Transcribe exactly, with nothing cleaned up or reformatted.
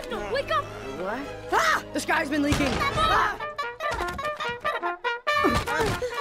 No, wake up! What? Ah! The sky's been leaking! Ah!